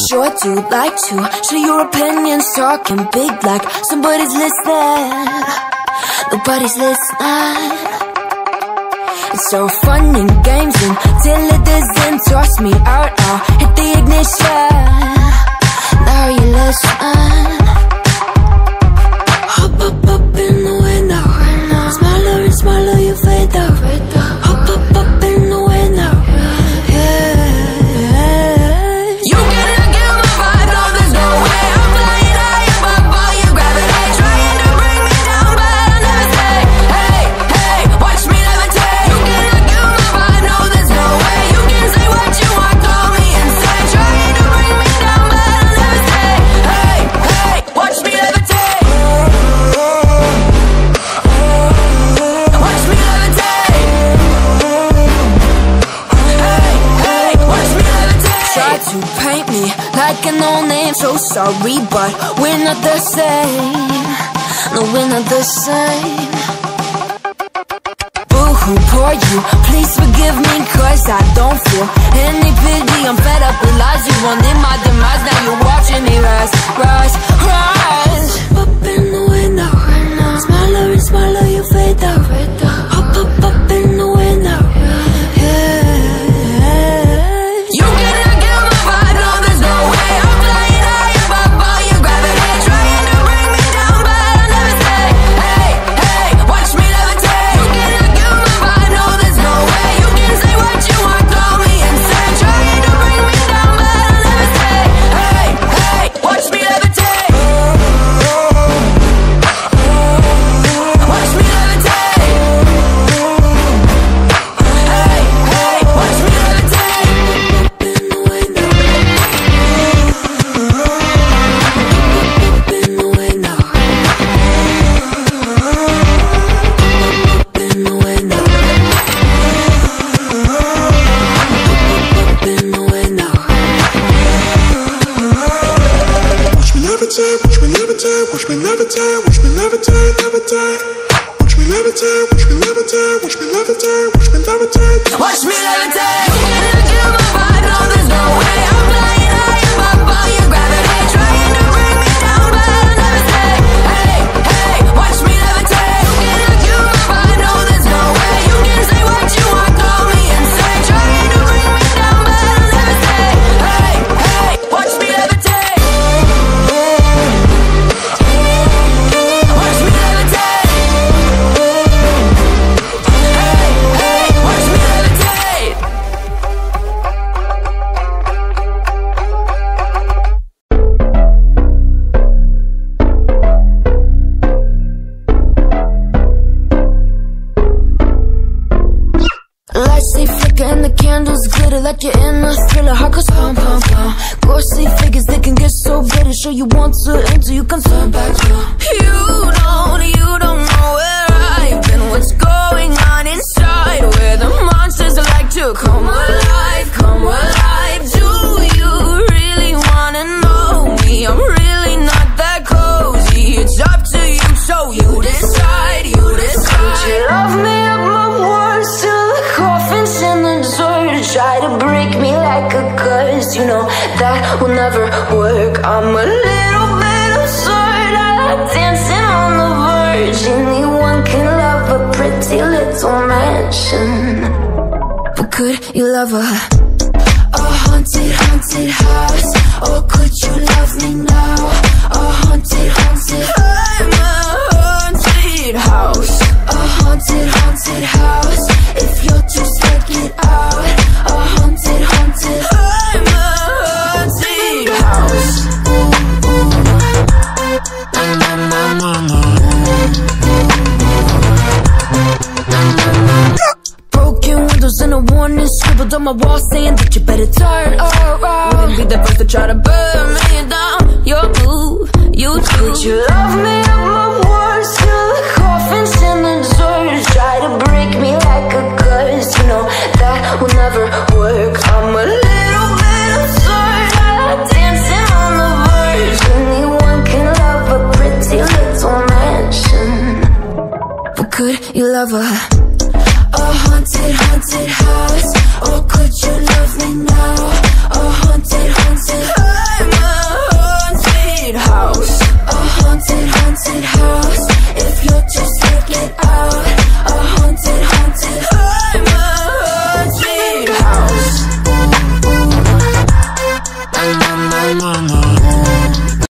sure do like to share your opinions, talking big like somebody's listening. Nobody's listening. It's all fun and games until it doesn't. Toss me out, I'll hit the ignition. Now you listen. Hop up in the window. Smaller and smaller you fade out. Hop up in the window. You gotta get my vibe, no there's no way. I'm flying high above all your gravity, trying to bring me down, but I'll never stay. Hey, hey, watch me levitate. You gotta get my vibe, no there's no way. You can say what you want, call me insane, trying to bring me down, but I'll never stay. Hey, hey, watch me levitate. Watch me levitate. Hey, hey, watch me levitate. Try to paint me like a no-name, so sorry, but we're not the same. No, we're not the same. Boo-hoo, poor you, please forgive me, cause I don't feel any pity. I'm fed up with lies, you wanted my demise. Now you're watching me rise, rise, rise. Up in the window, smaller and smaller you fade out. Hop up in the window. You gotta get my vibe, no there's no way. I'm flying high above all your gravity, trying to bring me down, but I'll never stay. Hey, hey, watch me levitate. You gotta get my vibe, no there's no way. You can say what you want, call me insane, trying to bring me down, but I'll never stay. Hey, hey, watch me levitate. Watch me levitate. Hey, hey, watch me levitate. Watch me levitate, watch me levitate, watch me levitate, levitate. Watch me levitate, watch me levitate, watch me levitate, watch me levitate. Watch me levitate. You gotta get my vibe, no there's no way. I'm flying high above all your gravity, trying to bring me down, but I'll never stay. Hey, hey, watch me levitate. You gotta get my vibe, no there's no way. You can say what you want, call me insane, trying to bring me down, but I'll never stay. Hey, hey, watch me levitate. Watch me levitate. Hey, hey, watch me levitate. Lights they flicker and the candles glitter like you're in a thriller. Heart goes pum pum pum. Ghostly figures they can get so bitter. Sure you want to until you can turn back. You don't know where I've been. What's going on inside? Where the monsters like to come alive, come alive. Do you really wanna know me? I'm really not that cozy. It's up to you, so you decide, you decide. Would you love me up my words till the coffin's in the dirt? Try to break me like a curse, you know that will never work. I'm a little bit absurd, I like dancing on the verge. Anyone can love a pretty little mansion, but could you love a haunted, haunted house? Or could you love me now? A haunted, haunted, I'm a haunted house. A haunted, haunted house. If you're too scared, get out. A haunted, haunted, I'm a haunted house. Broken windows and a warning scribbled on my wall saying that you better turn around. Wouldn't be the first to try to burn me down. Your move, you do. Would you love me up my words till the coffin's in the dirt? Try to break me like a curse, you know that will never work. I'm a little bit absurd, I like dancing on the verge. Anyone can love a pretty little mansion, but could you love a